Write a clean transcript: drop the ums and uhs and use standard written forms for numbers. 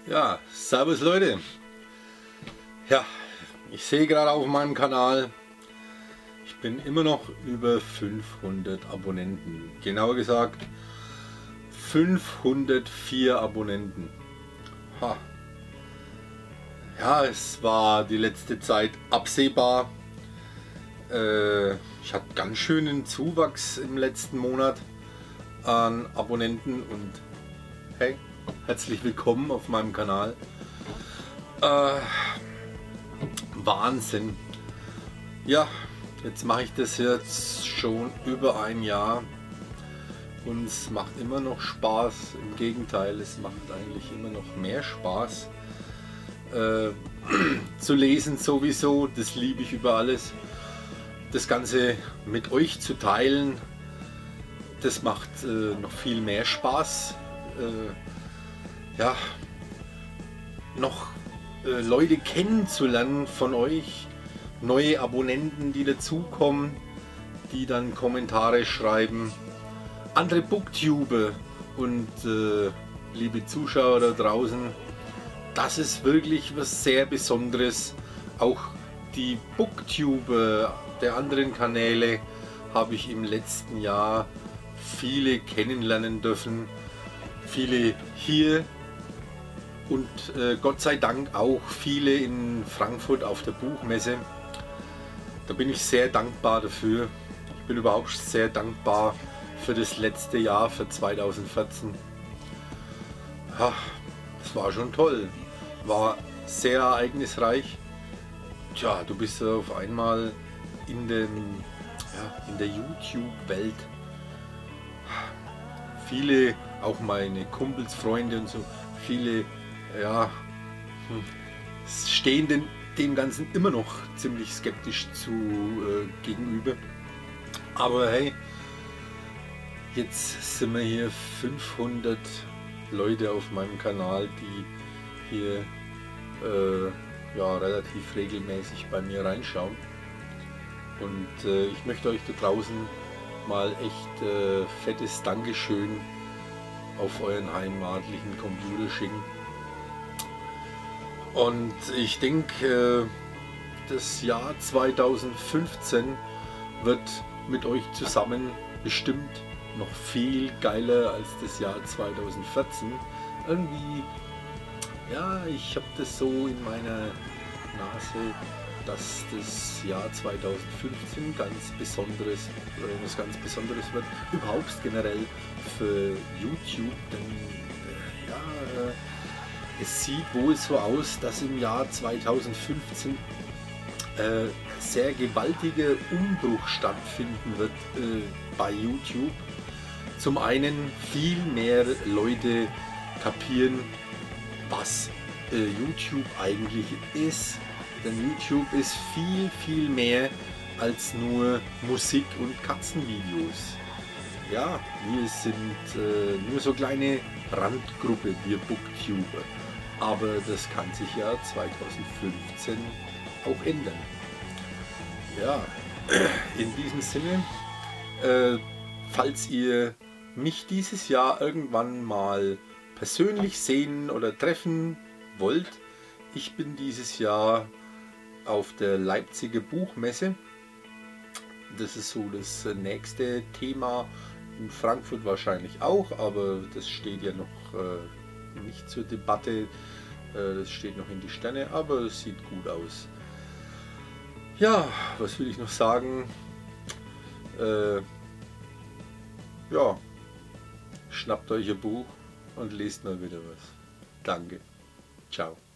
Ja, servus Leute. Ja, ich sehe gerade auf meinem Kanal, ich bin immer noch über 500 Abonnenten. Genauer gesagt 504 Abonnenten. Ha. Ja, es war die letzte Zeit absehbar. Ich hatte ganz schönen Zuwachs im letzten Monat an Abonnenten und hey, herzlich willkommen auf meinem Kanal. Wahnsinn. Ja, jetzt mache ich das jetzt schon über ein Jahr und es macht immer noch Spaß. Im Gegenteil, es macht eigentlich immer noch mehr Spaß. Zu lesen sowieso, das liebe ich über alles. Das Ganze mit euch zu teilen, das macht noch viel mehr Spaß. Ja, noch Leute kennenzulernen von euch, neue Abonnenten, die dazukommen, die dann Kommentare schreiben, andere Booktuber und liebe Zuschauer da draußen, das ist wirklich was sehr Besonderes. Auch die Booktuber der anderen Kanäle habe ich im letzten Jahr viele kennenlernen dürfen, viele hier und Gott sei Dank auch viele in Frankfurt auf der Buchmesse. Da bin ich sehr dankbar dafür. Ich bin überhaupt sehr dankbar für das letzte Jahr, für 2014. Ja, das war schon toll, war sehr ereignisreich. Tja, du bist auf einmal in der YouTube-Welt. Viele, auch meine Kumpels, Freunde und so, viele, ja, stehen dem Ganzen immer noch ziemlich skeptisch gegenüber. Aber hey, jetzt sind wir hier 500 Leute auf meinem Kanal, die hier ja, relativ regelmäßig bei mir reinschauen. Und ich möchte euch da draußen mal echt fettes Dankeschön auf euren heimatlichen Computer schicken. Und ich denke, das Jahr 2015 wird mit euch zusammen bestimmt noch viel geiler als das Jahr 2014. Irgendwie, ja, ich habe das so in meiner Nase, dass das Jahr 2015 ganz besonderes oder etwas ganz Besonderes wird, überhaupt generell für YouTube, denn ja, es sieht wohl so aus, dass im Jahr 2015 sehr gewaltiger Umbruch stattfinden wird bei YouTube. Zum einen viel mehr Leute kapieren, was YouTube eigentlich ist. Denn YouTube ist viel mehr als nur Musik und Katzenvideos. Ja, wir sind nur so kleine Randgruppe, wir Booktuber. Aber das kann sich ja 2015 auch ändern. Ja, in diesem Sinne, falls ihr mich dieses Jahr irgendwann mal persönlich sehen oder treffen wollt, ich bin dieses Jahr auf der Leipziger Buchmesse. Das ist so das nächste Thema. In Frankfurt wahrscheinlich auch, aber das steht ja noch nicht zur Debatte. Das steht noch in die Sterne, aber es sieht gut aus. Ja, was will ich noch sagen? Ja, schnappt euch ein Buch und lest mal wieder was. Danke. Ciao.